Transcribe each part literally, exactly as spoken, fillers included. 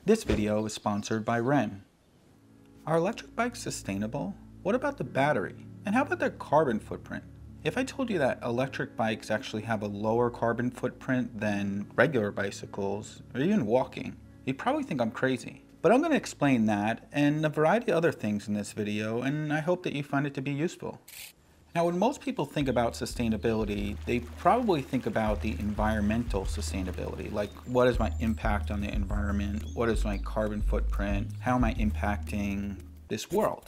This video is sponsored by Ren. Are electric bikes sustainable? What about the battery? And how about their carbon footprint? If I told you that electric bikes actually have a lower carbon footprint than regular bicycles, or even walking, you'd probably think I'm crazy. But I'm going to explain that and a variety of other things in this video, and I hope that you find it to be useful. Now, when most people think about sustainability, they probably think about the environmental sustainability, like what is my impact on the environment, what is my carbon footprint, how am I impacting this world?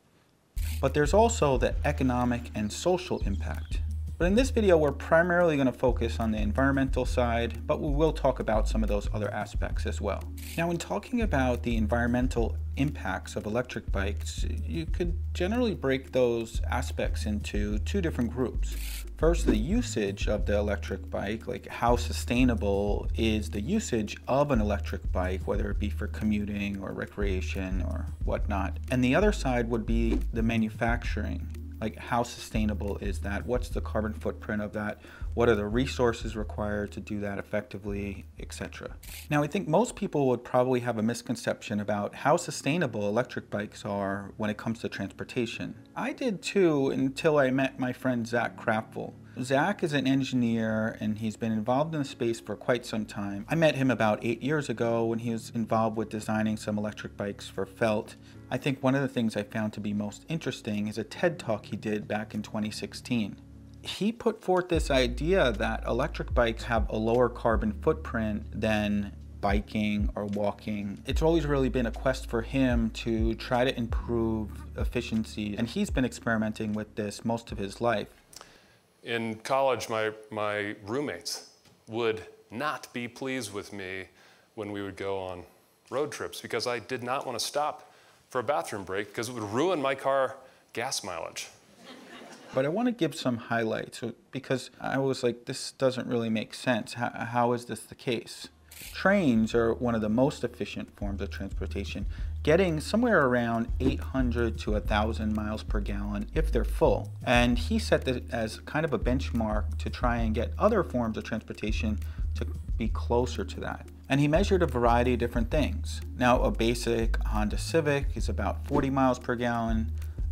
But there's also the economic and social impact. But in this video, we're primarily going to focus on the environmental side, but we will talk about some of those other aspects as well. Now, when talking about the environmental impacts of electric bikes, you could generally break those aspects into two different groups. First, the usage of the electric bike, like how sustainable is the usage of an electric bike, whether it be for commuting or recreation or whatnot. And the other side would be the manufacturing. Like, how sustainable is that? What's the carbon footprint of that? What are the resources required to do that effectively, et cetera. Now, I think most people would probably have a misconception about how sustainable electric bikes are when it comes to transportation. I did too, until I met my friend Zach Kraftful. Zach is an engineer and he's been involved in the space for quite some time. I met him about eight years ago when he was involved with designing some electric bikes for Felt. I think one of the things I found to be most interesting is a TED Talk he did back in twenty sixteen. He put forth this idea that electric bikes have a lower carbon footprint than biking or walking. It's always really been a quest for him to try to improve efficiency, and he's been experimenting with this most of his life. In college, my, my roommates would not be pleased with me when we would go on road trips because I did not want to stop for a bathroom break because it would ruin my car gas mileage. But I want to give some highlights because I was like, this doesn't really make sense. How, how is this the case? Trains are one of the most efficient forms of transportation, getting somewhere around eight hundred to one thousand miles per gallon if they're full. And he set that as kind of a benchmark to try and get other forms of transportation to be closer to that. And he measured a variety of different things. Now, a basic Honda Civic is about forty miles per gallon.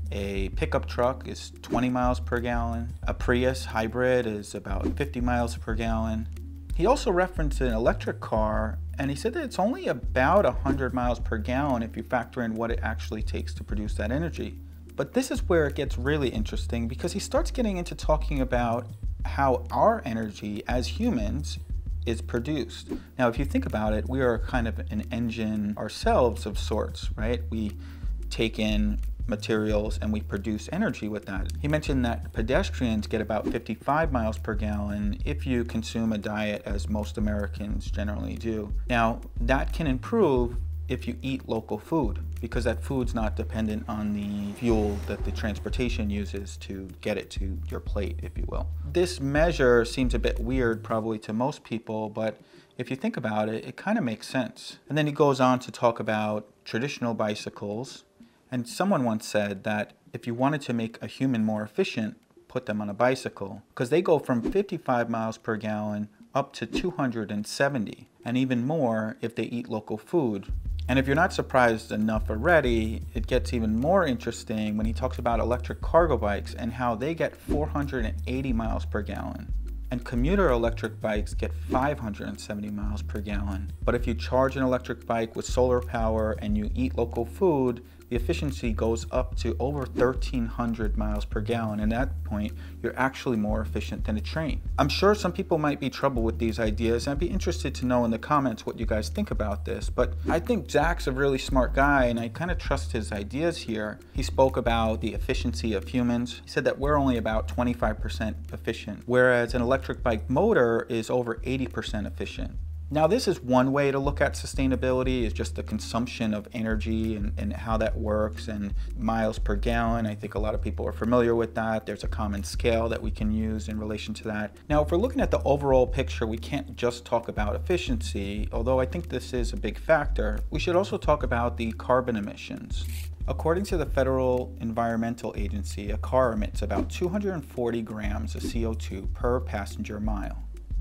A pickup truck is twenty miles per gallon. A Prius hybrid is about fifty miles per gallon. He also referenced an electric car, and he said that it's only about one hundred miles per gallon if you factor in what it actually takes to produce that energy. But this is where it gets really interesting because he starts getting into talking about how our energy as humans is produced. Now, if you think about it, we are kind of an engine ourselves of sorts, right? We take in materials and we produce energy with that. He mentioned that pedestrians get about fifty-five miles per gallon if you consume a diet as most Americans generally do. Now, that can improve if you eat local food because that food's not dependent on the fuel that the transportation uses to get it to your plate, if you will. This measure seems a bit weird probably to most people, but if you think about it, it kind of makes sense. And then he goes on to talk about traditional bicycles. And someone once said that if you wanted to make a human more efficient, put them on a bicycle, because they go from fifty-five miles per gallon up to two hundred seventy, and even more if they eat local food. And if you're not surprised enough already, it gets even more interesting when he talks about electric cargo bikes and how they get four hundred eighty miles per gallon. And commuter electric bikes get five hundred seventy miles per gallon. But if you charge an electric bike with solar power and you eat local food, the efficiency goes up to over thirteen hundred miles per gallon. And at that point, you're actually more efficient than a train. I'm sure some people might be troubled with these ideas, and I'd be interested to know in the comments what you guys think about this. But I think Zach's a really smart guy, and I kind of trust his ideas here. He spoke about the efficiency of humans. He said that we're only about twenty-five percent efficient, whereas an electric bike motor is over eighty percent efficient. Now, this is one way to look at sustainability, is just the consumption of energy and, and how that works, and miles per gallon. I think a lot of people are familiar with that. There's a common scale that we can use in relation to that. Now, if we're looking at the overall picture, we can't just talk about efficiency, although I think this is a big factor. We should also talk about the carbon emissions. According to the Federal Environmental Agency, a car emits about two hundred forty grams of C O two per passenger mile.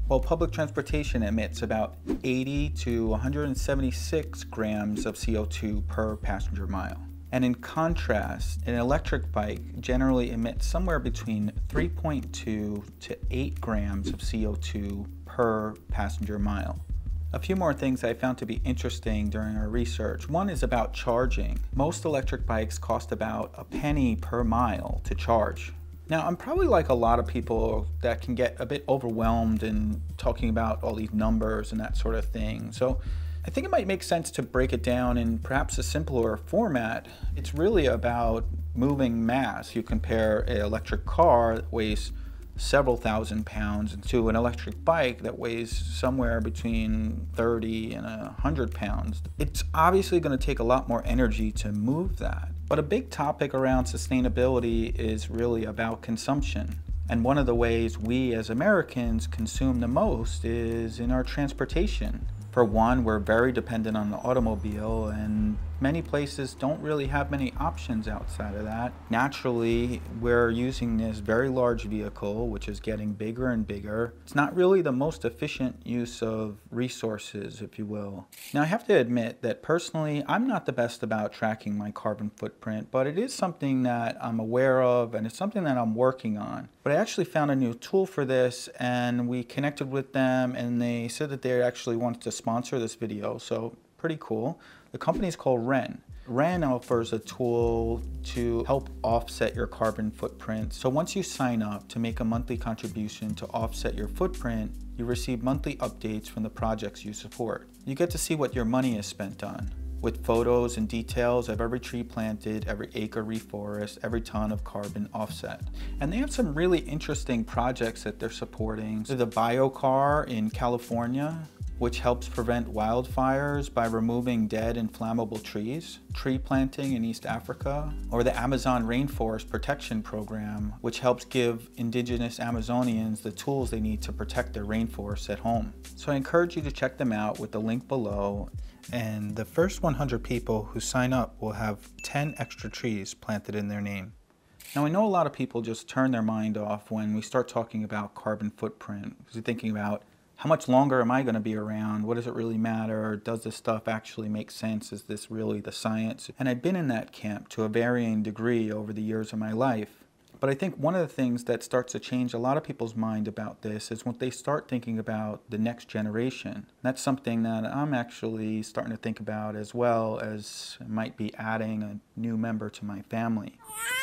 Well, public transportation emits about eighty to one hundred seventy-six grams of C O two per passenger mile. And in contrast, an electric bike generally emits somewhere between three point two to eight grams of C O two per passenger mile. A few more things I found to be interesting during our research. One is about charging. Most electric bikes cost about a penny per mile to charge. Now, I'm probably like a lot of people that can get a bit overwhelmed in talking about all these numbers and that sort of thing. So I think it might make sense to break it down in perhaps a simpler format. It's really about moving mass. You compare an electric car that weighs several thousand pounds to an electric bike that weighs somewhere between thirty and one hundred pounds. It's obviously going to take a lot more energy to move that. But a big topic around sustainability is really about consumption. And one of the ways we as Americans consume the most is in our transportation. For one, we're very dependent on the automobile, and many places don't really have many options outside of that. Naturally, we're using this very large vehicle, which is getting bigger and bigger. It's not really the most efficient use of resources, if you will. Now, I have to admit that personally, I'm not the best about tracking my carbon footprint, but it is something that I'm aware of, and it's something that I'm working on. But I actually found a new tool for this, and we connected with them, and they said that they actually wanted to sponsor this video, so pretty cool. The company is called Ren. Ren offers a tool to help offset your carbon footprint. So once you sign up to make a monthly contribution to offset your footprint, you receive monthly updates from the projects you support. You get to see what your money is spent on, with photos and details of every tree planted, every acre reforest, every ton of carbon offset. And they have some really interesting projects that they're supporting. So the biocar in California, which helps prevent wildfires by removing dead and flammable trees, tree planting in East Africa, or the Amazon Rainforest Protection Program, which helps give indigenous Amazonians the tools they need to protect their rainforests at home. So I encourage you to check them out with the link below. And the first one hundred people who sign up will have ten extra trees planted in their name. Now, I know a lot of people just turn their mind off when we start talking about carbon footprint, because they're thinking about, how much longer am I going to be around? What does it really matter? Does this stuff actually make sense? Is this really the science? And I've been in that camp to a varying degree over the years of my life. But I think one of the things that starts to change a lot of people's mind about this is when they start thinking about the next generation. That's something that I'm actually starting to think about, as well as might be adding a new member to my family.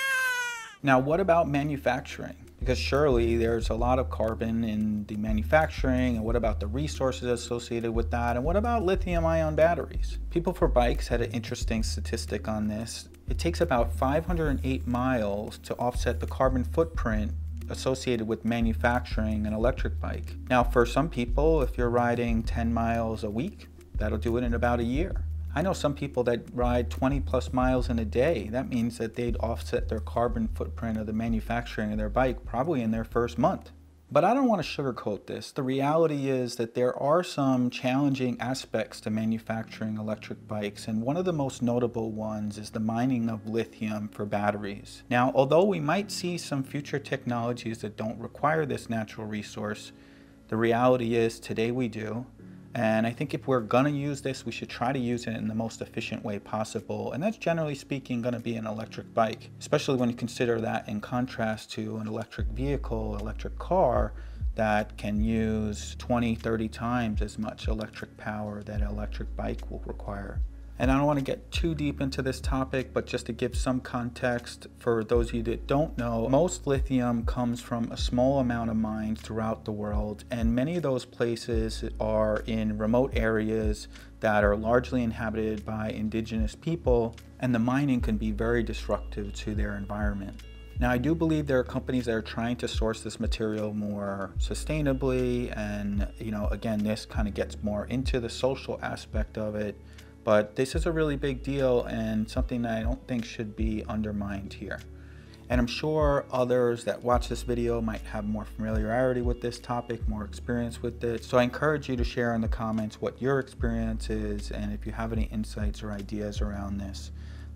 Now, what about manufacturing? Because surely there's a lot of carbon in the manufacturing, and what about the resources associated with that? And what about lithium ion batteries? People for Bikes had an interesting statistic on this. It takes about five hundred eight miles to offset the carbon footprint associated with manufacturing an electric bike. Now, for some people, if you're riding ten miles a week, that'll do it in about a year. I know some people that ride twenty plus miles in a day. That means that they'd offset their carbon footprint of the manufacturing of their bike probably in their first month. But I don't want to sugarcoat this. The reality is that there are some challenging aspects to manufacturing electric bikes, and one of the most notable ones is the mining of lithium for batteries. Now, although we might see some future technologies that don't require this natural resource, the reality is today we do. And I think if we're going to use this, we should try to use it in the most efficient way possible. And that's generally speaking going to be an electric bike, especially when you consider that in contrast to an electric vehicle, electric car that can use twenty, thirty times as much electric power that an electric bike will require. And I don't want to get too deep into this topic, but just to give some context for those of you that don't know, most lithium comes from a small amount of mines throughout the world, and many of those places are in remote areas that are largely inhabited by indigenous people, and the mining can be very disruptive to their environment. Now, I do believe there are companies that are trying to source this material more sustainably, and you know, again, this kind of gets more into the social aspect of it. But this is a really big deal and something that I don't think should be undermined here. And I'm sure others that watch this video might have more familiarity with this topic, more experience with it. So I encourage you to share in the comments what your experience is, and if you have any insights or ideas around this.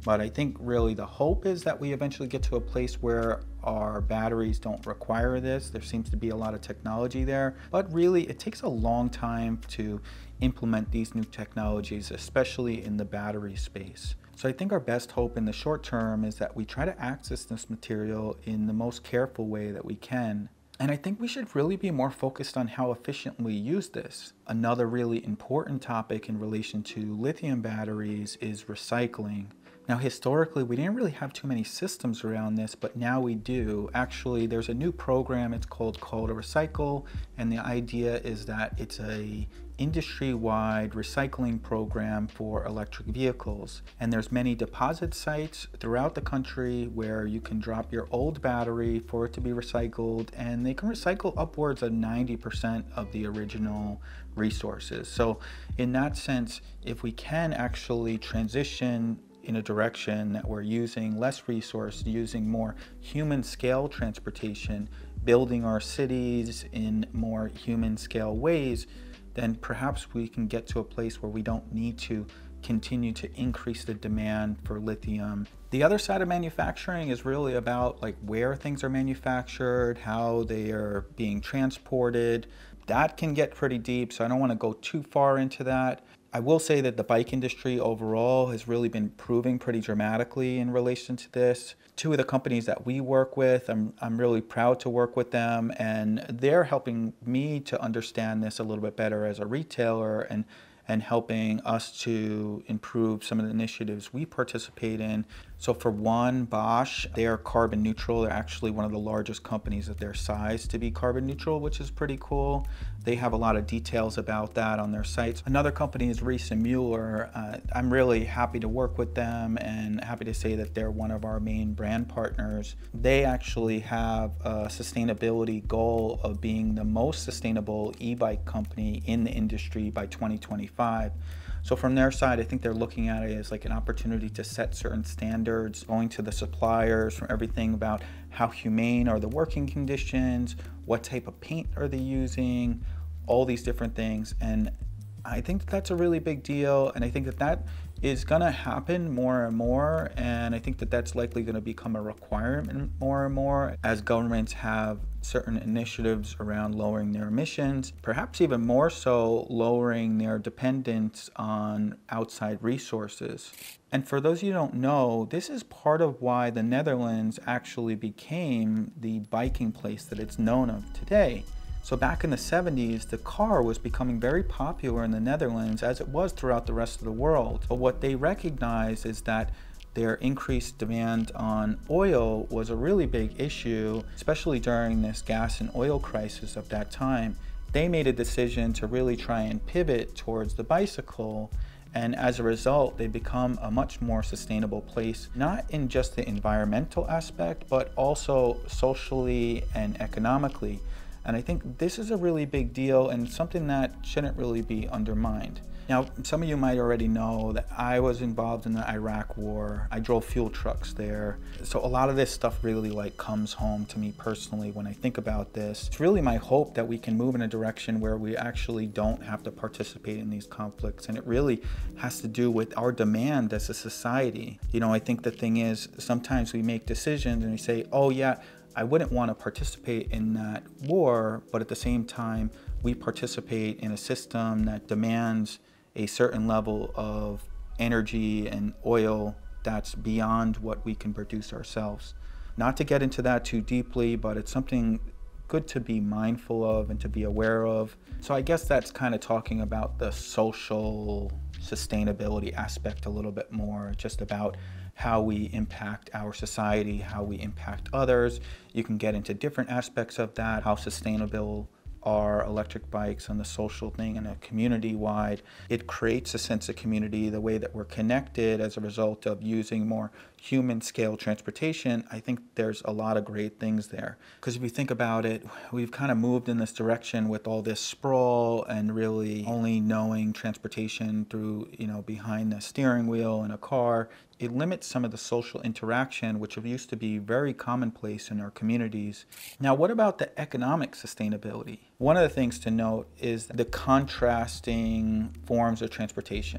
But I think really the hope is that we eventually get to a place where our batteries don't require this. There seems to be a lot of technology there, but really it takes a long time to implement these new technologies, especially in the battery space. So I think our best hope in the short term is that we try to access this material in the most careful way that we can. And I think we should really be more focused on how efficiently we use this. Another really important topic in relation to lithium batteries is recycling. Now, historically, we didn't really have too many systems around this, but now we do. Actually, there's a new program, it's called Call to Recycle, and the idea is that it's a industry-wide recycling program for electric vehicles. And there's many deposit sites throughout the country where you can drop your old battery for it to be recycled, and they can recycle upwards of ninety percent of the original resources. So in that sense, if we can actually transition in a direction that we're using less resource, using more human scale transportation, building our cities in more human scale ways, then perhaps we can get to a place where we don't need to continue to increase the demand for lithium. The other side of manufacturing is really about like where things are manufactured, how they are being transported. That can get pretty deep, so I don't want to go too far into that. I will say that the bike industry overall has really been improving pretty dramatically in relation to this. Two of the companies that we work with, I'm, I'm really proud to work with them, and they're helping me to understand this a little bit better as a retailer, and and helping us to improve some of the initiatives we participate in. So for one, Bosch, they are carbon neutral. They're actually one of the largest companies of their size to be carbon neutral, which is pretty cool. They have a lot of details about that on their sites. Another company is Riese and Muller. Uh, I'm really happy to work with them and happy to say that they're one of our main brand partners. They actually have a sustainability goal of being the most sustainable e-bike company in the industry by twenty twenty-five. So from their side, I think they're looking at it as like an opportunity to set certain standards, going to the suppliers from everything about how humane are the working conditions, what type of paint are they using, all these different things. And I think that that's a really big deal, and I think that that is going to happen more and more, and I think that that's likely going to become a requirement more and more as governments have certain initiatives around lowering their emissions, perhaps even more so lowering their dependence on outside resources. And for those of you who don't know, this is part of why the Netherlands actually became the biking place that it's known of today. So back in the seventies, the car was becoming very popular in the Netherlands as it was throughout the rest of the world. But what they recognized is that their increased demand on oil was a really big issue, especially during this gas and oil crisis of that time. They made a decision to really try and pivot towards the bicycle, and as a result, they become a much more sustainable place, not in just the environmental aspect, but also socially and economically. And I think this is a really big deal and something that shouldn't really be undermined. Now, some of you might already know that I was involved in the Iraq War. I drove fuel trucks there. So a lot of this stuff really like comes home to me personally when I think about this. It's really my hope that we can move in a direction where we actually don't have to participate in these conflicts. And it really has to do with our demand as a society. You know, I think the thing is, sometimes we make decisions and we say, oh yeah, I wouldn't want to participate in that war, but at the same time, we participate in a system that demands a certain level of energy and oil that's beyond what we can produce ourselves. Not to get into that too deeply, but it's something good to be mindful of and to be aware of. So I guess that's kind of talking about the social sustainability aspect a little bit more, just about how we impact our society, how we impact others. You can get into different aspects of that, how sustainable are electric bikes and the social thing and a community-wide. It creates a sense of community, the way that we're connected as a result of using more human scale transportation. I think there's a lot of great things there. Because if you think about it, we've kind of moved in this direction with all this sprawl and really only knowing transportation through, you know, behind the steering wheel in a car. It limits some of the social interaction, which used to be very commonplace in our communities. Now, what about the economic sustainability? One of the things to note is the contrasting forms of transportation.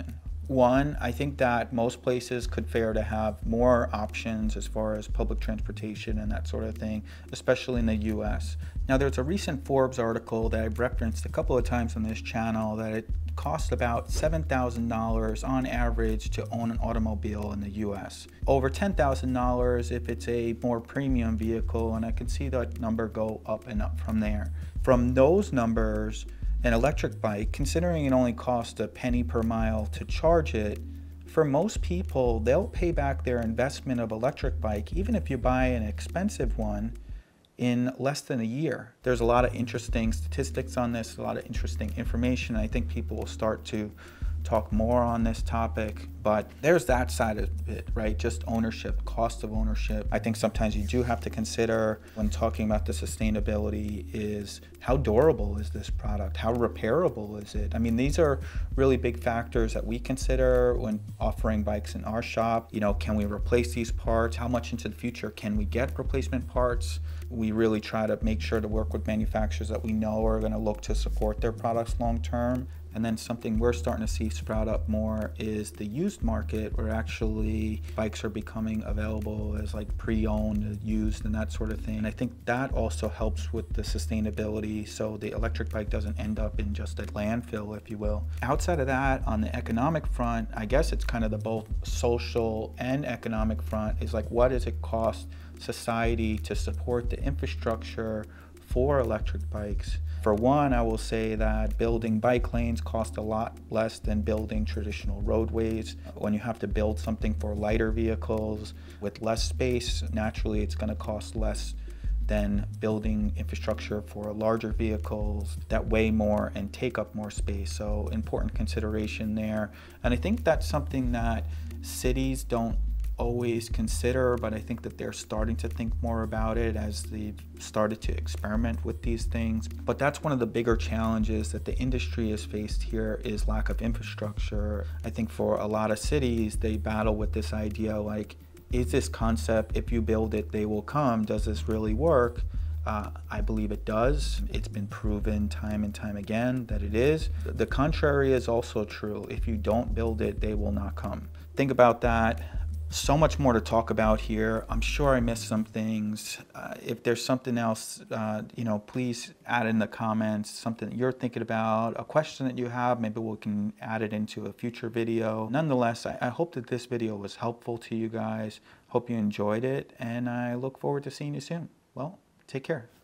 One, I think that most places could fare to have more options as far as public transportation and that sort of thing, especially in the U S. Now, there's a recent Forbes article that I've referenced a couple of times on this channel that it costs about seven thousand dollars on average to own an automobile in the U S. Over ten thousand dollars if it's a more premium vehicle, and I can see that number go up and up from there. From those numbers, an electric bike, considering it only costs a penny per mile to charge it, for most people, they'll pay back their investment of electric bike, even if you buy an expensive one, in less than a year. There's a lot of interesting statistics on this, a lot of interesting information. I think people will start to talk more on this topic, but there's that side of it, right? Just ownership, cost of ownership. I think sometimes you do have to consider when talking about the sustainability is how durable is this product? How repairable is it? I mean, these are really big factors that we consider when offering bikes in our shop. You know, can we replace these parts? How much into the future can we get replacement parts? We really try to make sure to work with manufacturers that we know are going to look to support their products long term. And then something we're starting to see sprout up more is the used market, where actually bikes are becoming available as like pre-owned, used, and that sort of thing. And I think that also helps with the sustainability, so the electric bike doesn't end up in just a landfill, if you will. Outside of that, on the economic front, I guess it's kind of the both social and economic front, is like, what does it cost society to support the infrastructure for electric bikes? For one, I will say that building bike lanes cost a lot less than building traditional roadways. When you have to build something for lighter vehicles with less space, naturally it's going to cost less than building infrastructure for larger vehicles that weigh more and take up more space. So important consideration there. And I think that's something that cities don't always consider, but I think that they're starting to think more about it as they've started to experiment with these things. But that's one of the bigger challenges that the industry has faced here, is lack of infrastructure. I think for a lot of cities, they battle with this idea like, is this concept, if you build it, they will come? Does this really work? Uh, I believe it does. It's been proven time and time again that it is. The contrary is also true. If you don't build it, they will not come. Think about that. So much more to talk about here. I'm sure I missed some things. Uh, if there's something else, uh, you know, please add in the comments, something that you're thinking about, a question that you have, maybe we can add it into a future video. Nonetheless, I, I hope that this video was helpful to you guys. Hope you enjoyed it, and I look forward to seeing you soon. Well, take care.